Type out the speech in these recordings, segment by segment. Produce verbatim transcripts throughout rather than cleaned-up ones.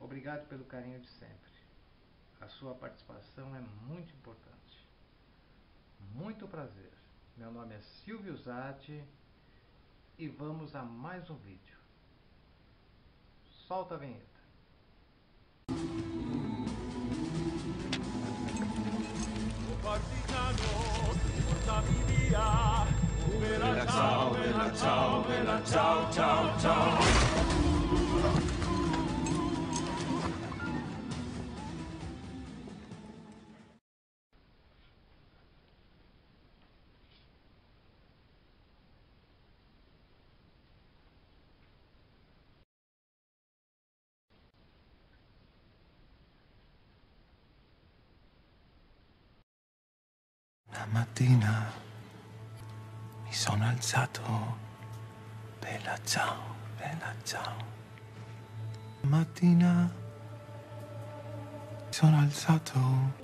Obrigado pelo carinho de sempre. A sua participação é muito importante. Muito prazer. Meu nome é Silvio Zatti e vamos a mais um vídeo. Solta a vinheta. Bella ciao, bella ciao, bella ciao, ciao, ciao. Una mattina mi sono alzato, bella ciao, bella ciao. Una mattina mi sono alzato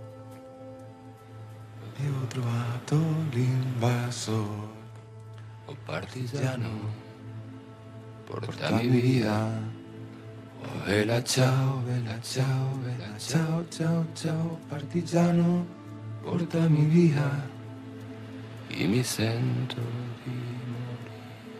e ho trovato l'invasor. Oh partigiano, porta mi via. Oh bella ciao, bella ciao, bella ciao, ciao, ciao. Partigiano, portami via. E mi sento di morire.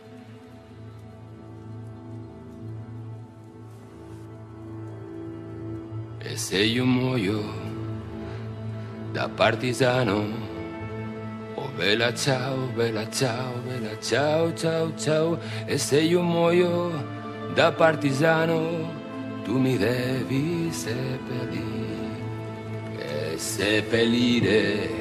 E se io muoio da partigiano, oh bella ciao, bella ciao, bella ciao, ciao, ciao. E se io muoio da partigiano, tu mi devi seppellire, e seppellire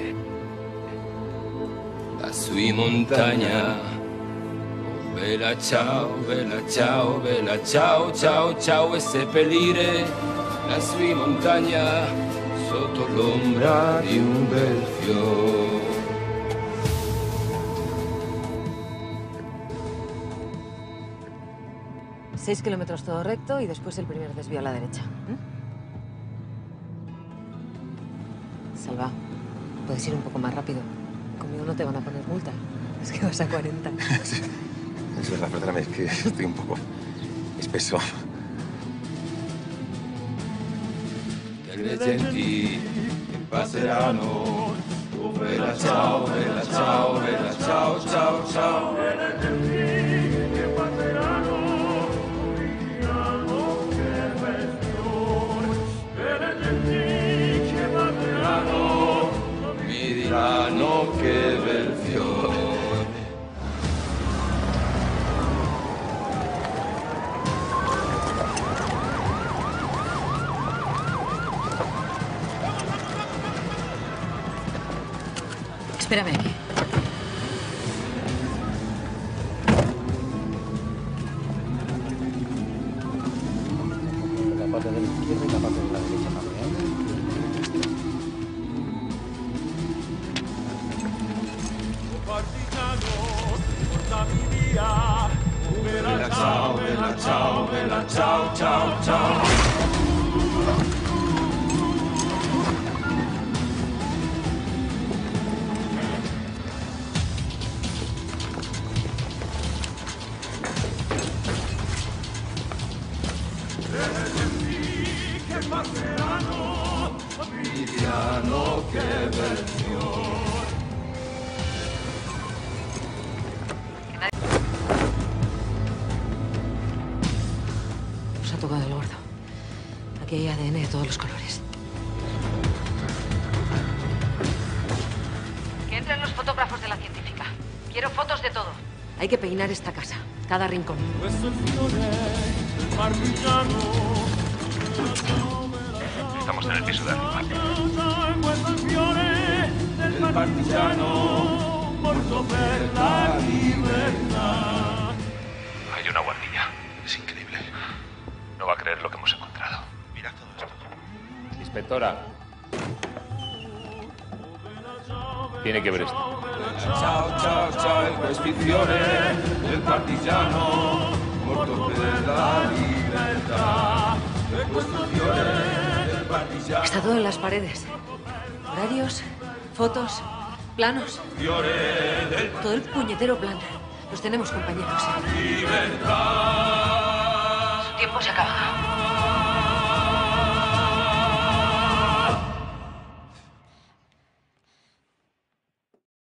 lassù in montagna. Oh bella ciao, bella ciao, bella ciao, ciao, ciao. E seppellire lassù in montagna sotto l'ombra di un bel fiore. Seis kilómetros todo recto y después el primer desvío a la derecha. ¿Mm? Salva, puedes ir un poco más rápido. Conmigo no te van a poner multa. Es que vas a cuarenta. Sí, es verdad, perdóname, es que estoy un poco espeso. Delle genti che passeranno, oh bella ciao, bella ciao, bella ciao, ciao, ciao. Delle genti che passeranno, diranno che bestione. Delle genti che passeranno, mi diranno che bel fiore. Espérame aquí. La pata de la izquierda y la pata de la derecha también. Partigiano, portami via. Bella ciao, bella ciao, bella ciao, ciao, ciao. Passeranno, mi diranno che bel fiore. Nos ha tocado el gordo. Aquí hay A D N de todos los colores. Que entren los fotógrafos de la científica. Quiero fotos de todo. Hay que peinar esta casa, cada rincón. Questo è il fiore del partigiano. Estamos en el piso de arriba. El partigiano morto per la libertad. Hay una guardilla. Es increíble. No va a creer lo que hemos encontrado. Mirad todo esto. Inspectora. Tiene que ver esto. Ciao, ciao, ciao. Questo è il fiore del partigiano morto per la libertà. E questo è il fiore del partigiano. Está todo en las paredes. Horarios, fotos, planos. Todo el puñetero plan. Los tenemos, compañeros. Libertà. Su tiempo se acaba.